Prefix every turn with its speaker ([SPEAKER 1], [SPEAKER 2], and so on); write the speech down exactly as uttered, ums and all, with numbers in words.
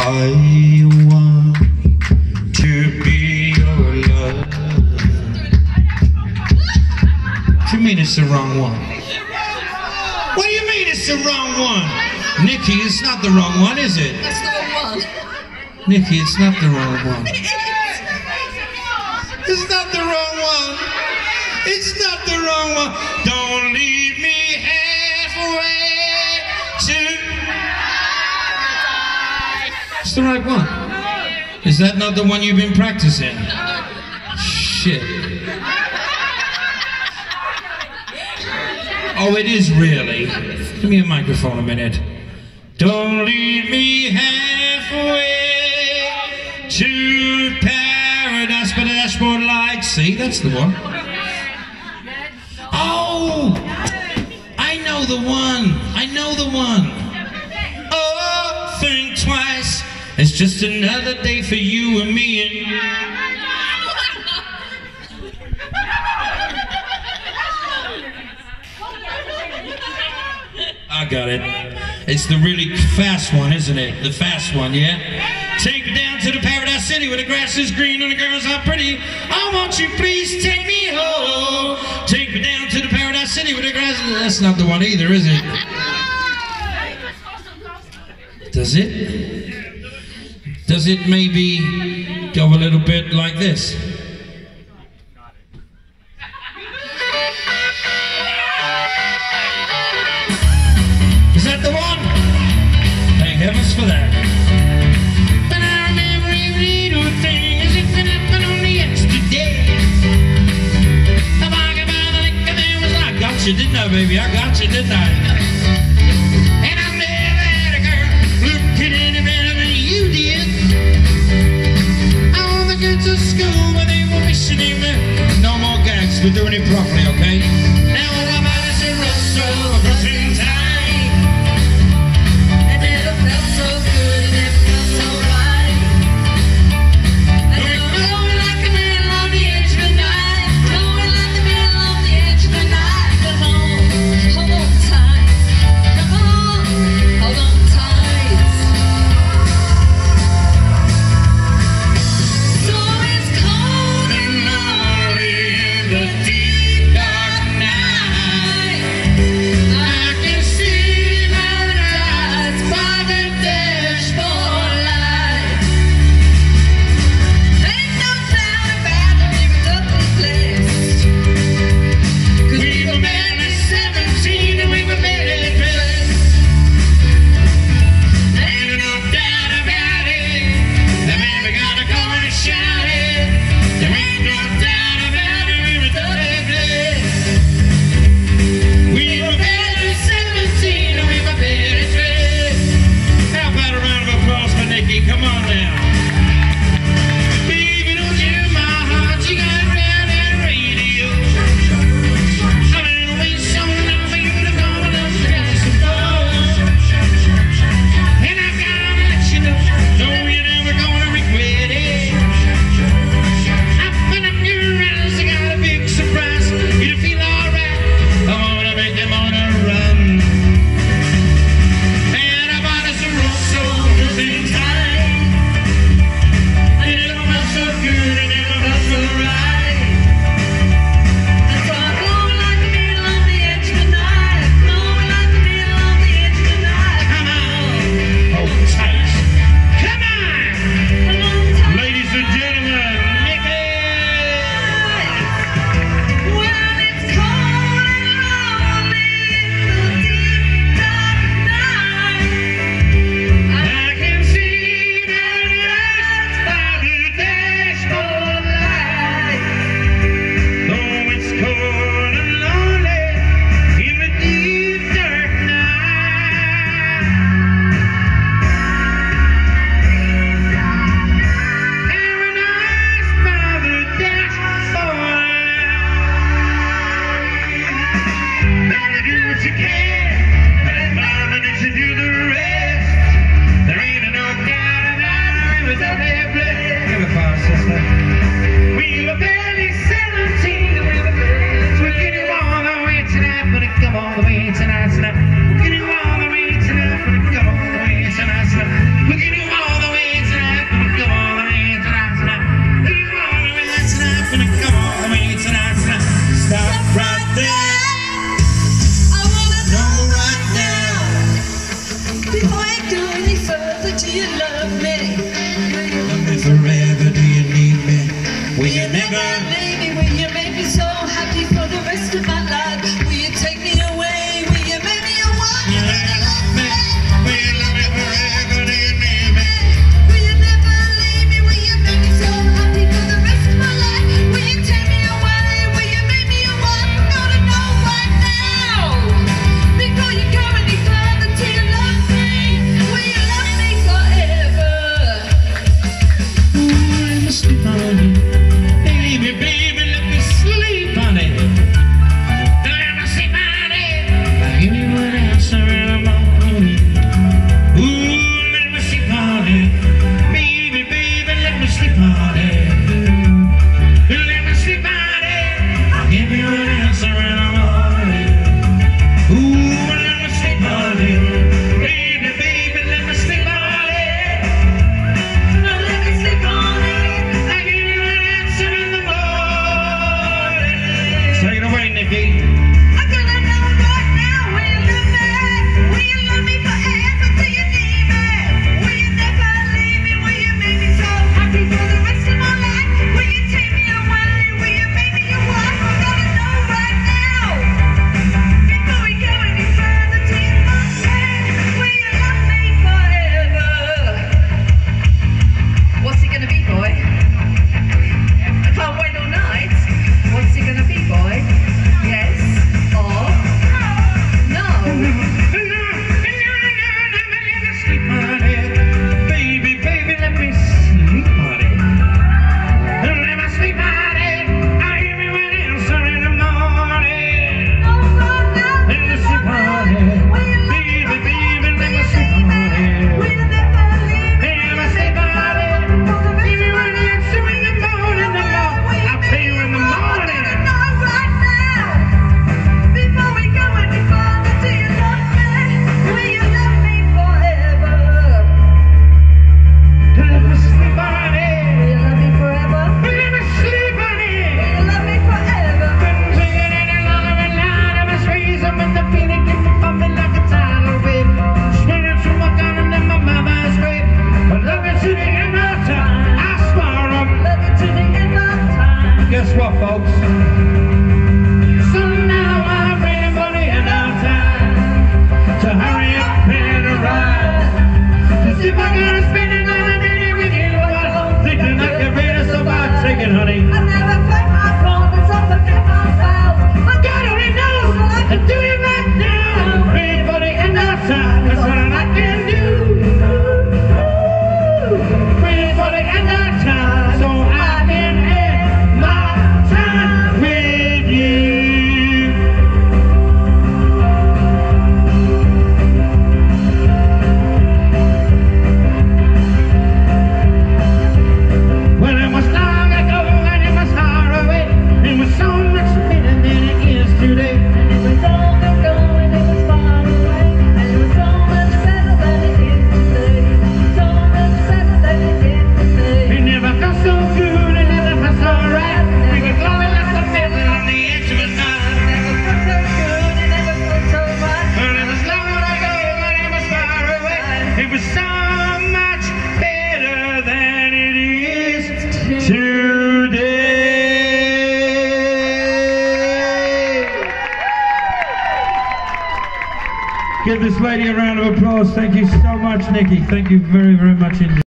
[SPEAKER 1] I want to be your lover. What do you mean it's the wrong one? What do you mean it's the wrong one? Nikki, it's not the wrong one, is it?
[SPEAKER 2] That's the wrong one.
[SPEAKER 1] Nikki, it's not the wrong one. It's not the wrong one. It's not the wrong one. Don't leave me halfway to... It's the right one. Is that not the one you've been practicing? Shit. Oh, it is really. Give me a microphone a minute. Don't leave me halfway to paradise, but the dashboard light. See, that's the one. Oh, I know the one. I know the one. Oh, think twice. It's just another day for you and me and you. I got it. It's the really fast one, isn't it? The fast one, yeah? Take me down to the Paradise City where the grass is green and the girls are pretty. Oh, won't you please take me home? Take me down to the Paradise City where the grass is... That's not the one either, is it? Does it? Does it maybe go a little bit like this? Is that the one? Thank heavens for that. But I remember every little thing as if it happened only yesterday. I bargained by the liquor there was I got you, didn't I, baby? I got you, didn't I? And I never had a girl looking any better than you did. All the kids at school, but they were wishing him no more gags. We're doing it properly, okay? Now all about is a rustle of routine time.
[SPEAKER 2] Before I go any further, do you love me?
[SPEAKER 1] Love me forever, do you need me? Will you never
[SPEAKER 2] leave me? Will you make me so happy for the rest of my life? Will you take me away? Will you make me your wife?
[SPEAKER 1] Will you love me? Will you love me forever, do you need me?
[SPEAKER 2] Will you never leave me? Will you make me so happy for the rest of my life? Will you take me away? Will you make me your wife? I gotta know right now. Before you go any further, do you love me? Will you love me forever?
[SPEAKER 1] Ooh, let me sleep on it. Baby, baby, let me sleep on it. Let me sleep on it. I'll give you an answer in the morning. Ooh, let me sleep on it. Baby, baby, let me sleep on it. Let me sleep on it. I'll give you an answer in the morning. Ooh, let me sleep on it. Baby, baby, let me sleep on it.
[SPEAKER 2] Let me sleep on it.
[SPEAKER 1] I'll give you an answer in the morning. Take it away, Nikki.
[SPEAKER 2] I gotta know right now. Will you love me? Will you love me forever? Do you need me? Will you never leave me? Will you make me so happy for the rest of my life? Will you take me away? Will you make me your wife? I gotta know right now. Before we go any further, do you love me? Will you love me forever? What's it gonna be, boy? I can't wait all night. What's it gonna be, boy? Yes or no?
[SPEAKER 1] Sleep on it. Baby, baby, let me sleep on it. Let me sleep on it. I'll give you an answer in the morning.
[SPEAKER 2] No, no, no.
[SPEAKER 1] Let me sleep on it.
[SPEAKER 2] Will you love me
[SPEAKER 1] Baby,
[SPEAKER 2] forever?
[SPEAKER 1] baby, let
[SPEAKER 2] Will
[SPEAKER 1] me
[SPEAKER 2] you
[SPEAKER 1] sleep
[SPEAKER 2] leave
[SPEAKER 1] on
[SPEAKER 2] me? Will
[SPEAKER 1] it.
[SPEAKER 2] you never leave me?
[SPEAKER 1] Let me sleep on it. Give you an answer in the morning. the mo- I'll tell you in the morning.
[SPEAKER 2] Know right now. Before we go any further, do you love me? Will you love me forever?
[SPEAKER 1] Let me sleep on it.
[SPEAKER 2] Will you love me forever?
[SPEAKER 1] Let me sleep on it.
[SPEAKER 2] Will you love me forever?
[SPEAKER 1] Couldn't take it any longer and now I must raise up with the feeling keep me bumping like a tidal wave. Spinning through my gun and my mama's grave. But love it to the end of time. I swear I'm.
[SPEAKER 2] Love you to the end of time.
[SPEAKER 1] Guess what, folks? So now I'm waiting for the end of time to hurry up and arrive. To see if I gotta spend another minute with you. I don't think you're not get rid of so bad. Take it, honey.
[SPEAKER 2] I never break my promise, I forget my vows. My
[SPEAKER 1] God only knows I do it right now. Waiting for the end of time. That's all I can do. Waiting for the end of time so I can end my time with you. Well, it was long ago and it was far away. It was so much better than it is today.
[SPEAKER 2] And it was long ago and it was far away. And it was so much better than it is today. So much better than it is today.
[SPEAKER 1] It never felt so good, it never felt so right. We were glowing like the feather on the edge of a knife.
[SPEAKER 2] Never felt so good, it never felt so right.
[SPEAKER 1] Well, it was long ago and it was far away. It was so much better than it is today. Give this lady a round of applause. Thank you so much, Nikki. Thank you very, very much indeed.